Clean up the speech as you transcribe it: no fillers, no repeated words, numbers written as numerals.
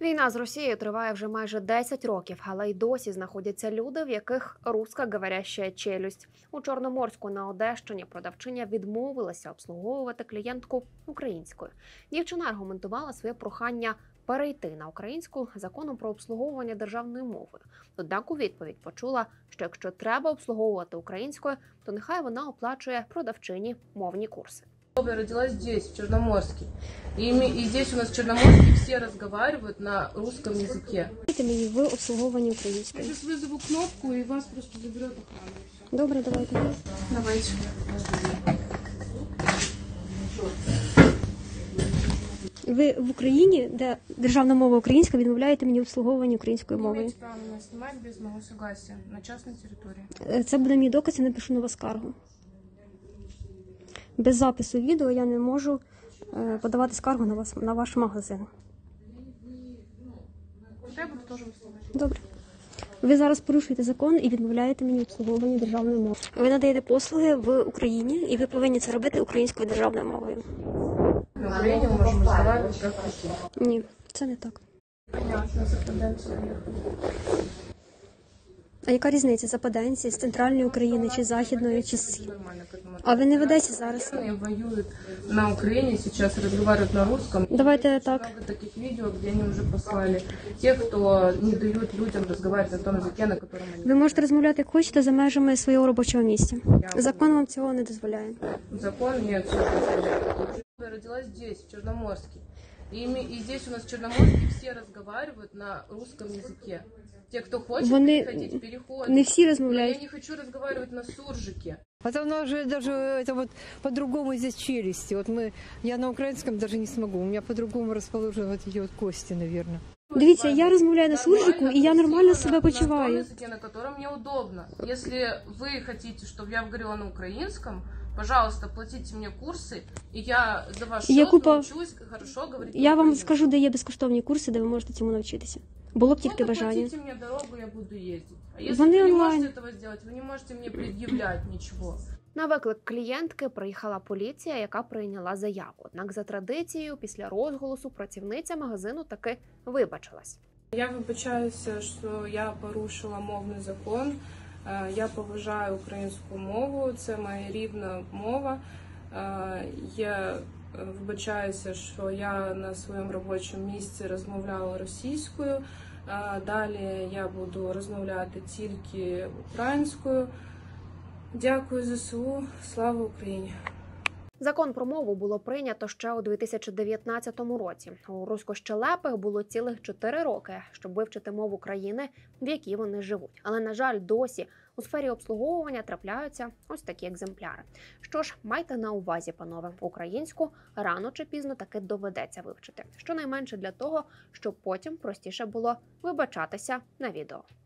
Війна з Росією триває вже майже 10 років, але й досі знаходяться люди, в яких русскоговоряща челюсть. У Чорноморську на Одещині продавчиня відмовилася обслуговувати клієнтку українською. Дівчина аргументувала своє прохання перейти на українську законом про обслуговування державною мовою. Однак у відповідь почула, що якщо треба обслуговувати українською, то нехай вона оплачує продавчині мовні курси. Я родилась здесь, в Черноморске. И здесь у нас в Черноморске все разговаривают на русском языке. Ви обслуговування українською. Я сейчас вызову кнопку, и вас просто заберет охрана. Добре, давайте. Давайте. Ви в Україні, де державна мова українська, відмовляєте мені обслуговування українською Вы мовою. имеете право меня снимать без моего согласия на частной территории. Це буде мій доказ, я напишу на вас скаргу. Без запису відео я не можу подавати скаргу на ваш магазин. Я буду тоже выслушивать. Добре. Ви зараз порушуєте закон і відмовляєте мені обслуговування державною мовою. Ви надаєте послуги в Україні, і ви повинні це робити українською державною мовою. На Украине мы можем разговаривать как хотим. Ні, це не так. Понятно, за тенденцию ехать. А яка різниця западенці з центральної України, чи західної, чи з... Нормально к этому. А ви не в Одесі зараз? Воюют на Украине, сейчас разговаривают на русском. Давайте так. Много таких видео, где они уже послали. Те, кто не дают людям разговаривать на том языке, на котором они... Ви можете розмовляти як хочете за межами свого робочого місця. Закон вам цього не дозволяє. Закон мне все позволяет. Я родилась здесь, в Черноморске. И здесь у нас в Черноморске все разговаривают на русском языке. Те, кто хочет переходить, переходят. Не всі Но я розмовляють. не хочу разговаривать на суржике. Это уже даже это вот по-другому здесь челюсти. Я на украинском даже не смогу. У меня по-другому расположены вот эти вот кости, наверное. Дивіться, я розмовляю на суржику, і я нормально себе На почуваю. том языке, на котором мне удобно. Если вы хотите, чтобы я говорила на украинском, пожалуйста, платите мне курсы, и я за ваш счет научусь хорошо говорить Я на вам украинском. скажу, де є безкоштовні курси, де ви можете цьому навчитися. Було б тільки бажання. Платите мне дорогу, я буду ездить. А если Вони вы не онлайн. можете этого сделать, вы не можете мне предъявлять ничего. На виклик клієнтки приїхала поліція, яка прийняла заяву. Однак за традицією, після розголосу працівниця магазину таки вибачилась. Я вибачаюся, що я порушила мовний закон. Я поважаю українську мову, це моя рідна мова. Я вибачаюся, що я на своєму робочому місці розмовляла російською. Далі я буду розмовляти тільки українською. Дякую ЗСУ. Слава Україні! Закон про мову було прийнято ще у 2019 році. У руськощелепих було цілих 4 роки, щоб вивчити мову країни, в якій вони живуть. Але, на жаль, досі у сфері обслуговування трапляються ось такі екземпляри. Що ж, майте на увазі, панове, українську рано чи пізно таки доведеться вивчити. Щонайменше для того, щоб потім простіше було вибачатися на відео.